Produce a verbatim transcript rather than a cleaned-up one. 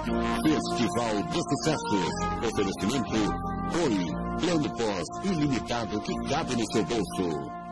Festival de Sucessos. Oferecimento Oi. Plano Pós ilimitado que cabe no seu bolso.